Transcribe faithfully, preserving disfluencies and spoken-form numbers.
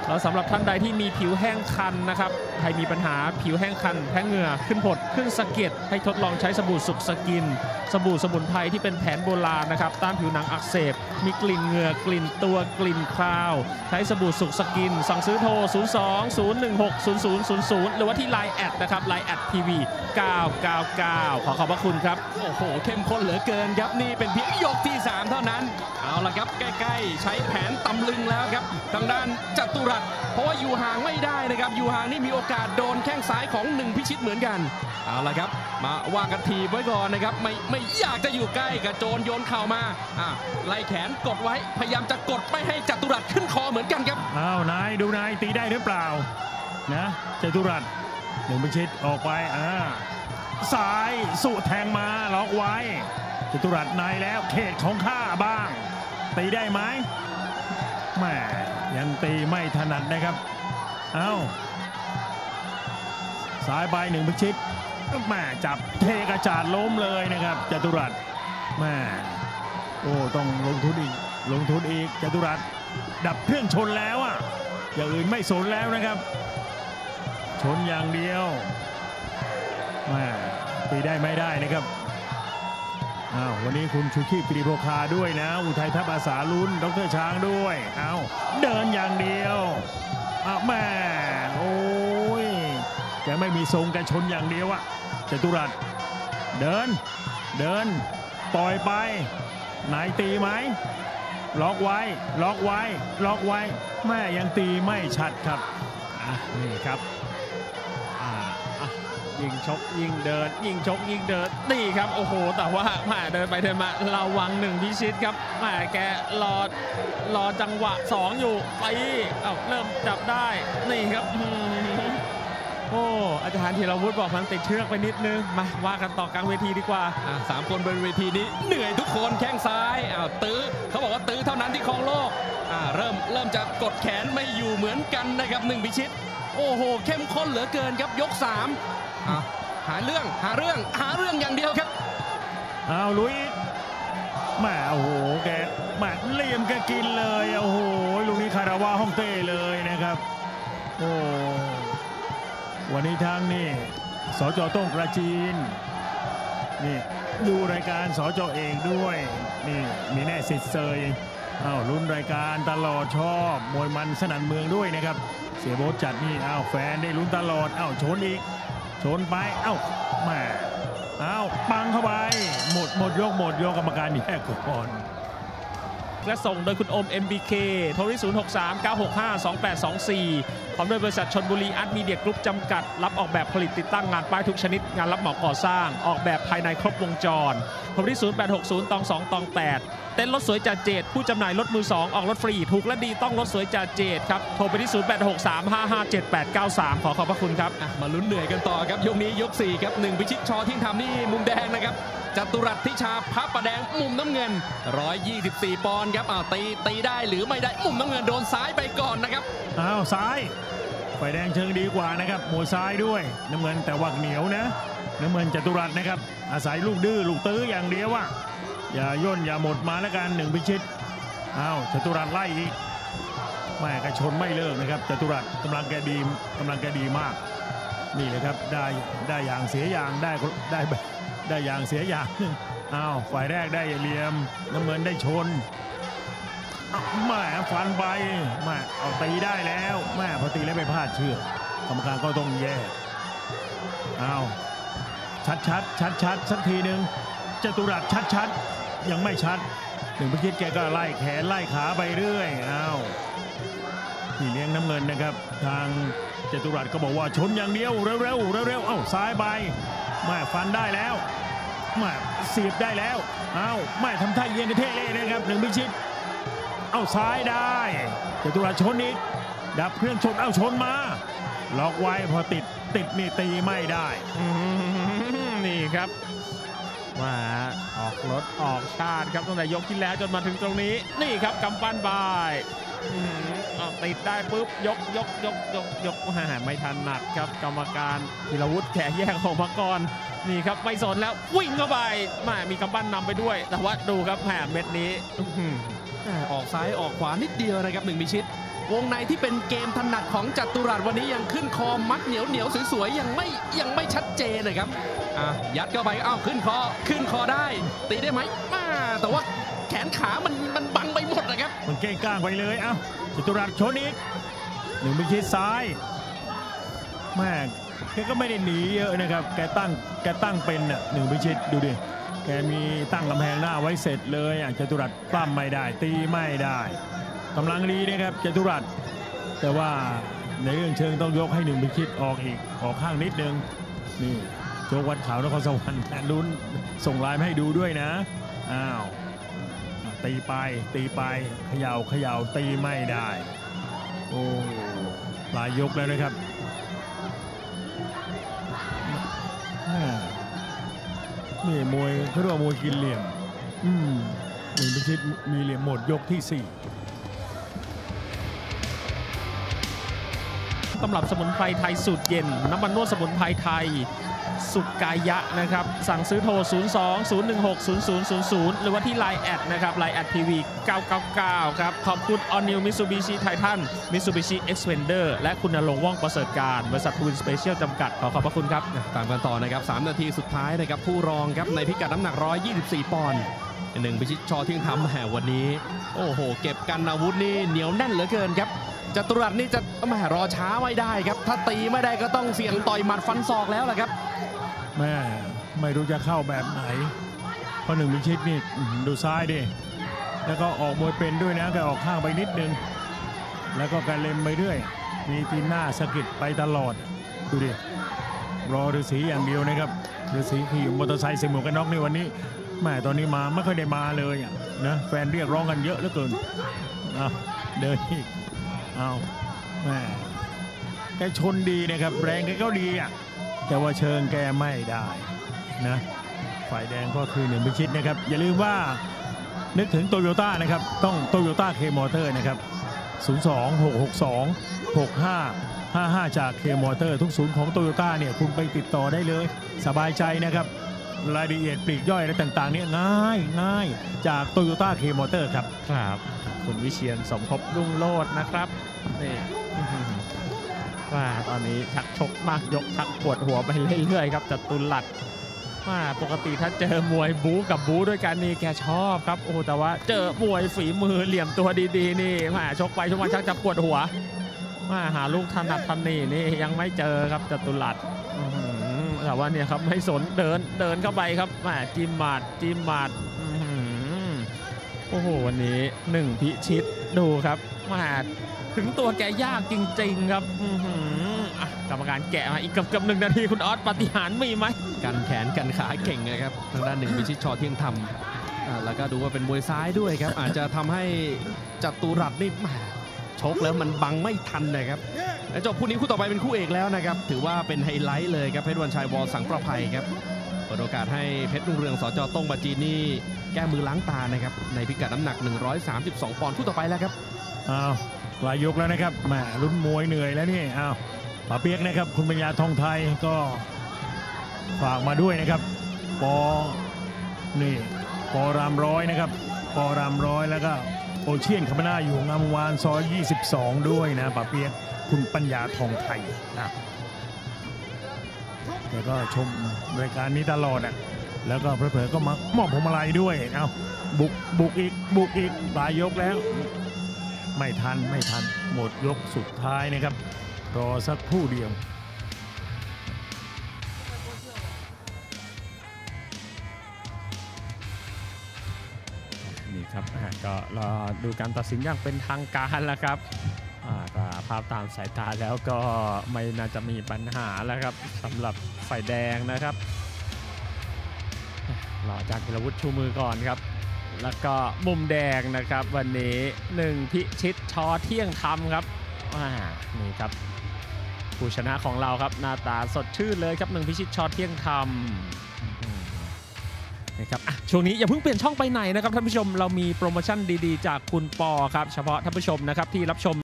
แล้วสำหรับท่านใดที่มีผิวแห้งคันนะครับใครมีปัญหาผิวแห้งคันแพ้เหงื่อขึ้นผดขึ้นสะเก็ดให้ทดลองใช้สบู่สุขสกินสบู่สมุนไพรที่เป็นแผนโบราณนะครับต้านผิวหนังอักเสบมีกลิ่นเหงื่อกลิ่นตัวกลิ่นคราวใช้สบู่สุขสกินสั่งซื้อโทรศูนย์ สอง ศูนย์ หนึ่ง หก ศูนย์ ศูนย์ ศูนย์ ศูนย์หรือว่าที่ ไลน์ แอดนะครับ ไลน์ แอด ที วี เก้า เก้า เก้า ขอขอบพระคุณครับโอ้โหเข้มข้นเหลือเกินครับนี่เป็นเพียงยกที่สามเท่านั้นเอาละครับใกล้ๆใช้แผนตำลึงแล้วครับทางด้านจตุรัสเพราะว่าอยู่ห่างไม่ได้นะครับอยู่ห่างนี่มีโอกาสโดนแข้งซ้ายของหนึ่งพิชิตเหมือนกันเอาละครับมาว่ากันทีไว้ก่อนนะครับไม่ไม่อยากจะอยู่ใกล้กับโจรโยนเข่ามาอ่ะไล่แขนกดไว้พยายามจะกดไม่ให้จตุรัสขึ้นคอเหมือนกันครับอ้าวนายดูนายตีได้หรือเปล่านะจตุรัสหนึ่งพิชิตออกไปอ่าซ้ายสุแทงมาล็อกไว้จตุรัสนายแล้วเขตของข้าบ้างตีได้ไหมแม่ยังตีไม่ถนัดนะครับเอ้าซ้ายใบหนึ่งพิชิตแม่จับเทกระจาดล้มเลยนะครับจตุรัสแม่โอ้ต้องลงทุนอีกลงทุนอีกจตุรัสดับเครื่องชนแล้วอ่ะอย่างอื่นไม่สนแล้วนะครับชนอย่างเดียวแม่ตีได้ไม่ได้นะครับอ้าววันนี้คุณชูชีพปรีโภคาด้วยนะอุทัยทัพอาสาลุ้นดรช้างด้วยอ้าวเดินอย่างเดียวอ้าวแม่โอ้ยแกไม่มีทรงแกชนอย่างเดียวอะจตุรัสเดินเดินปล่อยไปไหนตีไหมล็อกไว้ล็อกไว้ล็อกไว้แม่ยังตีไม่ชัดครับอ่ะนี่ครับยิงชกยิงเดินยิงชกยิงเดินนี่ครับโอ้โหแต่ว่าแม่เดินไปเดินมาระวังหนึ่งพิชิตครับแม่แกรอรอจังหวะสองอยู่ไปเอ้าเริ่มจับได้นี่ครับโอ้อาจารย์ธีรวุฒิบอกมันติดเชือกไปนิดนึงมาว่ากันต่อกลางเวทีดีกว่าอ่ะสามคนบนเวทีนี้เหนื่อยทุกคนแข้งซ้ายอ้าวตื้อเขาบอกว่าตื้อเท่านั้นที่ครองโลกอ่าเริ่มเริ่มจะกดแขนไม่อยู่เหมือนกันนะครับหนึ่งพิชิตโอ้โหเข้มข้นเหลือเกินครับยกสามหาเรื่องหาเรื่องหาเรื่องอย่างเดียวครับเอาลุยแม่โอ้โหแกแม่เลี่ยมแกกินเลยโอ้โหลูกนี้คาราวาฮ่องเต้เลยนะครับโอ้วันนี้ทางนี่สจต้งกระจีนนี่ดูรายการสจเองด้วยนี่มีแน่สิทธิ์เซยอ้าวลุ้นรายการตลอดชอบมวยมันสนั่นเมืองด้วยนะครับเสียโบ๊ทจัดนี่อ้าวแฟนได้ลุ้นตลอดอ้าวชนอีกชนไปเอ้าแม่เอ้าปังเข้าไปหมดหมดยกหมดยกกรรมการแยกก่อนและส่งโดยคุณโอม เอ็ม บี เค โทรที่ ศูนย์ หก สาม เก้า หก ห้า สอง แปด สอง สี่พร้อมด้วยบริษัทชลบุรีอาร์ตมีเดียกรุ๊ปจำกัดรับออกแบบผลิตติดตั้งงานป้ายทุกชนิดงานรับเหมาก่อสร้างออกแบบภายในครบวงจรโทรที่ ศูนย์ แปด หก ศูนย์ สอง สอง แปด เต้นรถสวยจ่าเจดผู้จำหน่ายรถมือสองออกรถฟรีถูกและดีต้องรถสวยจ่าเจดครับโทรไปที่ ศูนย์ แปด หก สาม ห้า ห้า เจ็ด แปด เก้า สาม ขอขอบพระคุณครับมาลุ้นเหนื่อยกันต่อครับยกนี้ยกสี่ครับหนึ่งพิชิตชอทิ้งทำนี่มุมแดงนะครับจตุรัสทิชาพระประแดงมุมน้ำเงินหนึ่งร้อยยี่สิบสี่ปอนด์ครับอ้าวตีตีได้หรือไม่ได้มุมน้ำเงินโดนซ้ายไปก่อนนะครับอ้าวซ้ายไฟแดงเชิงดีกว่านะครับหมวดซ้ายด้วยน้ำเงินแต่ว่าเหนียวนะน้ำเงินจตุรัสนะครับอาศัยลูกดื้อลูกตื้ออย่างเดียวว่าอย่าย่นอย่าหมดมาแล้วกันหนึ่งพิชิตอ้าวจตุรัสไล่อีกแม่กระชนไม่เลิกนะครับจตุรัสกำลังแกดีกำลังแกดีมากนี่เลยครับได้ได้อย่างเสียอย่างได้ได้ได้อย่างเสียอย่างหนึ่งอ้าวฝ่ายแรกได้เหลี่ยมน้ำเงินได้ชนแม่ฟันไปแม่เอาตีได้แล้วแม่พอตีแล้วไปพลาดเชือกกรรมการก็ต้องแยกอ้าวชัดชัดชัดชัดสักทีหนึ่งจตุรัสชัดชัดยังไม่ชัดหนึ่งพิชิตแกก็ไล่แขนไล่ขาไปเรื่อยอ้าวพี่เลี้ยงน้ำเงินนะครับทางจตุรัสก็บอกว่าชนอย่างเดียวเร็วเร็วเร็วเร็วเอ้าซ้ายไปแม่ฟันได้แล้วแม่เสียบได้แล้วอ้าวแม่ทำท่าเย็นกระเทะเลยนะครับหนึ่งพิชิตเอ้าซ้ายได้จตุรัสชนอีกดับเครื่องชนเอ้าชนมาล็อกไว้พอติดติดนี่ตีไม่ได้นี่ครับว่าออกรถออกชาติครับตั้งแต่ยกที่แล้วจนมาถึงตรงนี้นี่ครับกำปั้นบายติดได้ปุ๊บยกยกยกยกยกหาไม่ทันหนักครับกรรมการธีรวุฒิแขแยกออกมาก่อนนี่ครับไม่สนแล้ววิ่งเข้าไปมามีกำปั้นนำไปด้วยแต่ว่าดูครับแหมเม็ดนี้ออกซ้ายออกขวานิดเดียวนะครับหนึ่งพิชิตวงในที่เป็นเกมถนัดของจัตุรัสวันนี้ยังขึ้นคอมัดเหนียวเหนียวสวยๆยังไม่ยังไม่ชัดเจนเลยครับอ่ะยัดเข้าไปอ้าวขึ้นคอขึ้นคอได้ตีได้ไหมมาแต่ว่าแขนขามันมันบังไปหมดนะครับมันเก้งก้างไปเลยเอ้าจัตุรัสชนอีกหนึ่งพิชิตซ้ายแม่แกก็ไม่ได้หนีเยอะนะครับแกตั้งแกตั้งเป็นอ่ะหนึ่งพิชิตดูดิแกมีตั้งกำแพงหน้าไว้เสร็จเลยอ่ะจัตุรัสปั้มไม่ได้ตีไม่ได้กำลังดีนะครับจัตุรัสแต่ว่าในเรื่องเชิงต้องยกให้หนึ่งพิชิตออกอีกออกข้างนิดนึงนี่โจกวัดขาวนครสวรรค์ลุ้นส่งไลน์มาให้ดูด้วยนะอ้าวตีไปตีไปเขย่าเขย่าตีไม่ได้โอ้ปลายยกแล้วนะครับนี่มวยเขาเรียกว่ามวยกินเหลี่ยมอืมหนึ่งพิชิตมีเหลี่ยมหมดยกที่สี่ตำรับสมุนไพรไทยสูตรเย็นน้ำมันนวดสมุนไพรไทยสุกายะนะครับสั่งซื้อโทร ศูนย์ สอง ศูนย์ หนึ่ง หก ศูนย์ ศูนย์ ศูนย์ ศูนย์ หรือว่าที่ ไลน์ แอดนะครับ ไลน์ แอด ที วี เก้า เก้า เก้า ครับขอบคุณ All New Mitsubishi Titan Mitsubishi Xpander และคุณณรงค์ ว่องประเสริฐการบริษัท Twin Special จำกัดขอขอบพระคุณครับตามกันต่อนะครับสามนาทีสุดท้ายนะครับผู้รองครับในพิกัดน้ำหนักหนึ่งร้อยยี่สิบสี่ปอนด์หนึ่งพิชิตชอเที่ยงธรรมแห่วันนี้โอ้โหเก็บกันอาวุธนี่เหนียวแน่นเหลือเกินครับจัตุรัสนี่จะแหมรอช้าไม่ได้ครับถ้าตีไม่ได้ก็ต้องเสี่ยงต่อยหมัดฟันศอกแล้วแหละครับแม่ไม่รู้จะเข้าแบบไหนเพราะหนึ่งพิชิตนี่ดูซ้ายดิแล้วก็ออกมวยเป็นด้วยนะก็ออกข้างไปนิดนึงแล้วก็การเล็มไปเรื่อยมีตีนหน้าสะกิดไปตลอดดูดิรอฤาษีอย่างเดียวนะครับฤาษีขี่มอเตอร์ไซค์ใส่หมวกกันน็อกในวันนี้แม่ตอนนี้มาไม่ค่อยได้มาเลยนะแฟนเรียกร้องกันเยอะเหลือเกินอ่ะเดินอีกเอาแม่แกชนดีนะครับแรงแกก็ดีอ่ะแต่ว่าเชิงแกไม่ได้นะฝ่ายแดงก็คือหนึ่งพิชิตนะครับอย่าลืมว่านึกถึงโตโยต้านะครับต้องโตโยต้าเคมอเตอร์นะครับศูนย์ สอง หก หก สอง หก ห้า ห้า ห้าจากเคมอเตอร์ทุกศูนย์ของโตโยต้าเนี่ยคุณไปติดต่อได้เลยสบายใจนะครับรายละเอียดปลีกย่อยและต่างๆเนี่ยง่ายง่ายจากโตโยต้าเคมอเตอร์ครับครับคุณวิเชียรสมภพรุ่งโรจน์นะครับนี่ว่าตอนนี้ชักชกมากยกชักปวดหัวไปเรื่อยๆครับจัตุรัสว่าปกติถ้าเจอมวยบู๊กับบู๊ด้วยกันนี่แกชอบครับโอ้แต่ว่าเจอมวยฝีมือเหลี่ยมตัวดีๆนี่มาชกไปชกมาชักจะปวดหัวมาหาลูกถนัดทันนี่นี่ยังไม่เจอครับจัตุรัสแต่ว่าเนี่ยครับไม่สนเดินเดินเข้าไปครับมาจิ้มหมัดจิ้มหมัดโอ้โหวันนี้หนึ่งพิชิตดูครับมาถึงตัวแกยากจริงๆครับกรรมการแกะมาอีกเกือบหนึ่งนาทีคุณออสปาฏิหาริย์มีไหมกันแขนกันขาเก่งนะครับทางด้านหนึ่งพิชิตชอเที่ยงธรรมแล้วก็ดูว่าเป็นมวยซ้ายด้วยครับอาจจะทำให้จัตุรัสนี่ชกแล้วมันบังไม่ทันนะครับและจบคู่นี้คู่ต่อไปเป็นคู่เอกแล้วนะครับถือว่าเป็นไฮไลท์เลยครับเพชรวันชัยวอสังประภัยครับเปิดโอกาสให้เพชรรุ่งเรืองสจต้งบาจีนี่แก้มือล้างตานะครับในพิกัดน้ำหนักหนึ่งร้อยสามสิบสองปอนด์คู่ต่อไปแล้วครับอ้าวปลายยกแล้วนะครับแหมลุ้นมวยเหนื่อยแล้วนี่อ้าวป๋าเปียกนะครับคุณปัญญาทองไทยก็ฝากมาด้วยนะครับปอนี่ปอรามร้อยนะครับปอรามร้อยแล้วก็โอเชียนคาร์บนาอยู่งามวานซอยยี่สิบสองด้วยนะป๋าเปียกคุณปัญญาทองไทยนะแกก็ชมรายการนี้ตลอดอ่ะแล้วก็เผลอๆก็มามอบพวงมาลัยด้วยเอาบุกบุกอีกบุกอีกปลายยกแล้วไม่ทันไม่ทันหมดยกสุดท้ายนะครับรอสักครู่เดียวนี่ครับก็รอดูการตัดสินอย่างเป็นทางการแล้วครับภาพตามสายตาแล้วก็ไม่น่าจะมีปัญหาแล้วครับสำหรับฝ่ายแดงนะครับรอจากธีรวุฒิชูมือก่อนครับแล้วก็มุมแดงนะครับวันนี้หนึ่งพิชิตชอเที่ยงธรรมครับนี่ครับผู้ชนะของเราครับหน้าตาสดชื่นเลยครับหนึ่งพิชิตชอเที่ยงธรรมนะครับช่วงนี้อย่าเพิ่งเปลี่ยนช่องไปไหนนะครับท่านผู้ชมเรามีโปรโมชั่นดีๆจากคุณปอครับเฉพาะท่านผู้ชมนะครับที่รับชม